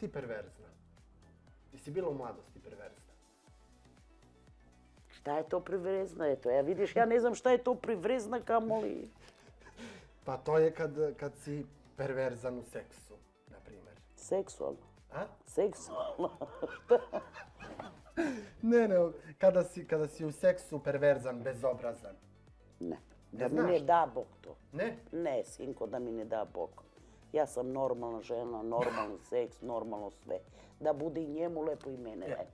ti perverzna? Jesi bila u mladosti perverzna? Šta je to privrezna? Eto, ja vidiš, ja ne znam šta je to privrezna, kamoli... Pa to je kad si perverzan u seksu, na primjer. Seksualno. A? Seksualno. Ne, kada si u seksu perverzan, bezobrazan. Ne. Da mi znaš? ne da Bog to. Ne? Ne, sinko, da mi ne da Bog. Ja sam normalna žena, normalni seks, normalno sve. Da bude i njemu lepo i mene lepo.